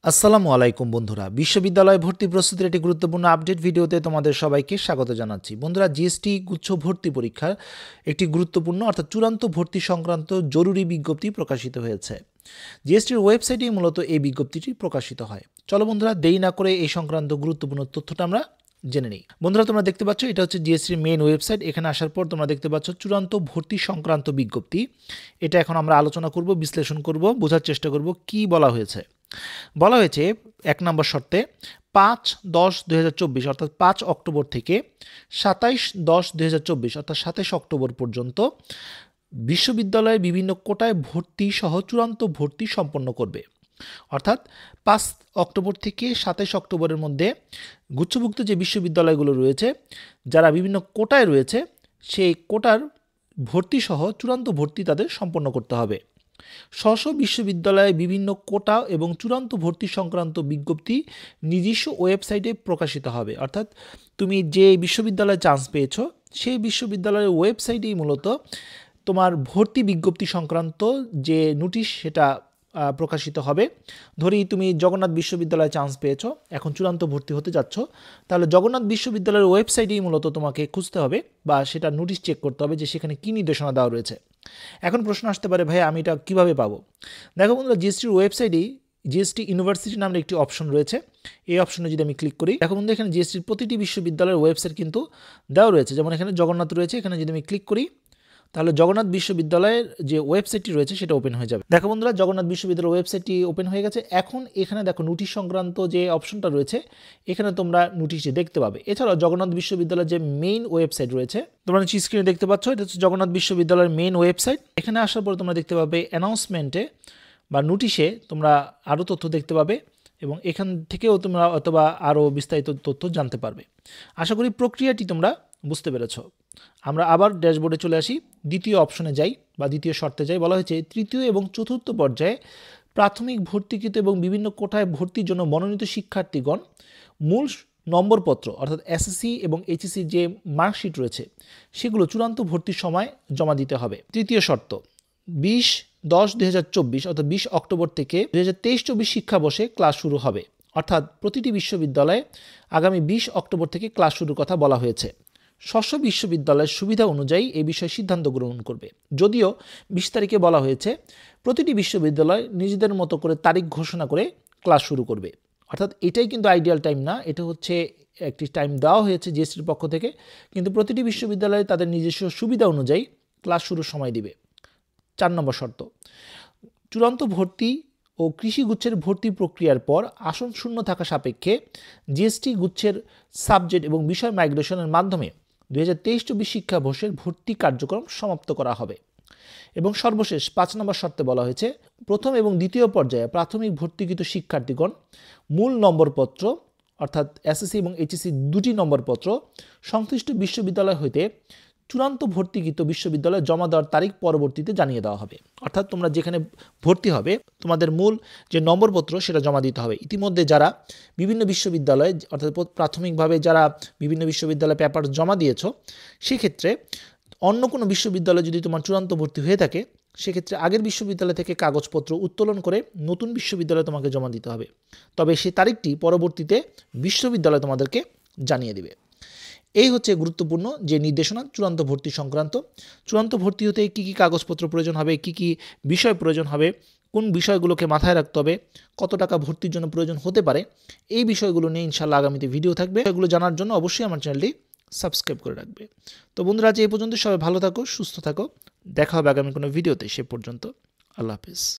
আসসালামু আলাইকুম বন্ধুরা, বিশ্ববিদ্যালয় ভর্তি প্রস্তুতির একটি গুরুত্বপূর্ণ আপডেট ভিডিওতে তোমাদের সবাইকে স্বাগত জানাচ্ছি। বন্ধুরা, জিএসটি গুচ্ছ ভর্তি পরীক্ষার একটি গুরুত্বপূর্ণ অর্থাৎ চূড়ান্ত ভর্তি সংক্রান্ত জরুরি বিজ্ঞপ্তি প্রকাশিত হয়েছে। জিএসটির ওয়েবসাইটেই মূলত এই বিজ্ঞপ্তিটি প্রকাশিত হয়। চলো বন্ধুরা, দেরি না করে এই সংক্রান্ত গুরুত্বপূর্ণ তথ্যটা আমরা জেনে নিই। বন্ধুরা, তোমরা দেখতে পাচ্ছ এটা হচ্ছে জিএসটির মেইন ওয়েবসাইট। এখানে আসার পর তোমরা দেখতে পাচ্ছ চূড়ান্ত ভর্তি সংক্রান্ত বিজ্ঞপ্তি। এটা এখন আমরা আলোচনা করব, বিশ্লেষণ করব, বোঝার চেষ্টা করব কি বলা হয়েছে। বলা হয়েছে ১ নম্বর শর্তে ৫-১০-২০২৪ অর্থাৎ ৫ অক্টোবর থেকে ২৭-১০-২০২৪ অর্থাৎ ২৭ অক্টোবর পর্যন্ত বিশ্ববিদ্যালয়ের বিভিন্ন কোটায় ভর্তি সহ চূড়ান্ত ভর্তি সম্পন্ন করবে। অর্থাৎ ৫ অক্টোবর থেকে ২৭ অক্টোবরের মধ্যে গুচ্ছভুক্ত যে বিশ্ববিদ্যালয়গুলো রয়েছে, যারা বিভিন্ন কোটায় রয়েছে, সেই কোটার ভর্তি সহ চূড়ান্ত ভর্তি তাদের সম্পন্ন করতে হবে। স্ব বিশ্ববিদ্যালয়ে বিভিন্ন কোটা এবং চূড়ান্ত ভর্তি সংক্রান্ত বিজ্ঞপ্তি নিজস্ব ওয়েবসাইটে প্রকাশিত হবে। অর্থাৎ তুমি যে বিশ্ববিদ্যালয়ে চান্স পেয়েছো সেই বিশ্ববিদ্যালয়ের ওয়েবসাইটেই মূলত তোমার ভর্তি বিজ্ঞপ্তি সংক্রান্ত যে নোটিশ সেটা প্রকাশিত হবে। ধরি তুমি জগন্নাথ বিশ্ববিদ্যালয়ে চান্স পেয়েছো, এখন চূড়ান্ত ভর্তি হতে যাচ্ছ, তাহলে জগন্নাথ বিশ্ববিদ্যালয়ের ওয়েবসাইটেই মূলত তোমাকে খুঁজতে হবে বা সেটা নোটিশ চেক করতে হবে যে সেখানে কী নির্দেশনা দেওয়া রয়েছে। এখন প্রশ্ন আসতে পারে, ভাই আমি এটা কীভাবে পাবো? দেখো বন্ধুরা, জিএসটির ওয়েবসাইটেই জিএসটি ইউনিভার্সিটি নামের একটি অপশন রয়েছে। এই অপশনে যদি আমি ক্লিক করি, দেখো বন্ধু এখানে জিএসটির প্রতিটি বিশ্ববিদ্যালয়ের ওয়েবসাইট কিন্তু দেওয়া রয়েছে। যেমন এখানে জগন্নাথ রয়েছে, এখানে যদি আমি ক্লিক করি তাহলে জগন্নাথ বিশ্ববিদ্যালয়ের যে ওয়েবসাইটটি রয়েছে সেটা ওপেন হয়ে যাবে। দেখো বন্ধুরা, জগন্নাথ বিশ্ববিদ্যালয়ের ওয়েবসাইটটি ওপেন হয়ে গেছে। এখন এখানে দেখো নোটিশ সংক্রান্ত যে অপশনটা রয়েছে, এখানে তোমরা নোটিশটি দেখতে পাবে। এছাড়াও জগন্নাথ বিশ্ববিদ্যালয়ের যে মেইন ওয়েবসাইট রয়েছে, তোমরা নিচে স্ক্রিনে দেখতে পাচ্ছ, এটা হচ্ছে জগন্নাথ বিশ্ববিদ্যালয়ের মেইন ওয়েবসাইট। এখানে আসার পর তোমরা দেখতে পাবে অ্যানাউন্সমেন্টে বা নোটিশে তোমরা আরও তথ্য দেখতে পাবে এবং এখান থেকেও তোমরা অথবা আরও বিস্তারিত তথ্য জানতে পারবে। আশা করি প্রক্রিয়াটি তোমরা বুঝতে পেরেছ। আমরা আবার ড্যাশবোর্ডে চলে আসি, দ্বিতীয় অপশনে যাই বা দ্বিতীয় শর্তে যাই। বলা হয়েছে তৃতীয় এবং চতুর্থ পর্যায়ে প্রাথমিক ভর্তিকৃত এবং বিভিন্ন কোটায় ভর্তির জন্য মনোনীত শিক্ষার্থীগণ মূল নম্বরপত্র অর্থাৎ এসএসসি এবং এইচএসসির যে মার্কশিট রয়েছে সেগুলো চূড়ান্ত ভর্তির সময় জমা দিতে হবে। তৃতীয় শর্ত ২০-১০-২০২৪ অর্থাৎ ২০ অক্টোবর থেকে ২০২৩-২৪ শিক্ষাবর্ষে ক্লাস শুরু হবে। অর্থাৎ প্রতিটি বিশ্ববিদ্যালয়ে আগামী ২০ অক্টোবর থেকে ক্লাস শুরুর কথা বলা হয়েছে। স্ব বিশ্ববিদ্যালয়ের সুবিধা অনুযায়ী এই বিষয়ে সিদ্ধান্ত গ্রহণ করবে। যদিও ২০ তারিখে বলা হয়েছে প্রতিটি বিশ্ববিদ্যালয় নিজেদের মতো করে তারিখ ঘোষণা করে ক্লাস শুরু করবে। অর্থাৎ এটাই কিন্তু আইডিয়াল টাইম না, এটা হচ্ছে একটি টাইম দেওয়া হয়েছে জিএসটির পক্ষ থেকে, কিন্তু প্রতিটি বিশ্ববিদ্যালয়ে তাদের নিজস্ব সুবিধা অনুযায়ী ক্লাস শুরুর সময় দিবে। ৪ নম্বর শর্ত, চূড়ান্ত ভর্তি ও কৃষি গুচ্ছের ভর্তি প্রক্রিয়ার পর আসন শূন্য থাকা সাপেক্ষে জিএসটি গুচ্ছের সাবজেক্ট এবং বিষয় মাইগ্রেশনের মাধ্যমে ২০২৩-২৪ শিক্ষাবর্ষের ভর্তি কার্যক্রম সমাপ্ত করা হবে। এবং সর্বশেষ ৫ নম্বর শর্তে বলা হয়েছে প্রথম এবং দ্বিতীয় পর্যায়ে প্রাথমিক ভর্তিকৃত শিক্ষার্থীগণ মূল নম্বরপত্র অর্থাৎ এসএসসি এবং এইচএসসি দুটি নম্বরপত্র সংশ্লিষ্ট বিশ্ববিদ্যালয় হইতে চূড়ান্ত ভর্তিকৃত বিশ্ববিদ্যালয়ে জমা দেওয়ার তারিখ পরবর্তীতে জানিয়ে দেওয়া হবে। অর্থাৎ তোমরা যেখানে ভর্তি হবে তোমাদের মূল যে নম্বরপত্র সেটা জমা দিতে হবে। ইতিমধ্যে যারা বিভিন্ন বিশ্ববিদ্যালয়ে অর্থাৎ প্রাথমিকভাবে যারা বিভিন্ন বিশ্ববিদ্যালয়ে পেপার জমা দিয়েছো, সেক্ষেত্রে অন্য কোনো বিশ্ববিদ্যালয়ে যদি তোমার চূড়ান্ত ভর্তি হয়ে থাকে সেক্ষেত্রে আগের বিশ্ববিদ্যালয় থেকে কাগজপত্র উত্তোলন করে নতুন বিশ্ববিদ্যালয়ে তোমাকে জমা দিতে হবে। তবে সেই তারিখটি পরবর্তীতে বিশ্ববিদ্যালয় তোমাদেরকে জানিয়ে দেবে। এই হচ্ছে গুরুত্বপূর্ণ যে নির্দেশনা চূড়ান্ত ভর্তি সংক্রান্ত। চূড়ান্ত ভর্তি হতে কী কী কাগজপত্র প্রয়োজন হবে, কী কী বিষয় প্রয়োজন হবে, কোন বিষয়গুলোকে মাথায় রাখতে হবে, কত টাকা ভর্তির জন্য প্রয়োজন হতে পারে, এই বিষয়গুলো নিয়ে ইনশাআল্লাহ আগামীতে ভিডিও থাকবে। এগুলো জানার জন্য অবশ্যই আমার চ্যানেলটি সাবস্ক্রাইব করে রাখবে। তো বন্ধুরা, আজ এই পর্যন্ত, সবাই ভালো থাকো, সুস্থ থাকো, দেখা হবে আগামী কোনো ভিডিওতে। সে পর্যন্ত আল্লাহ হাফেজ।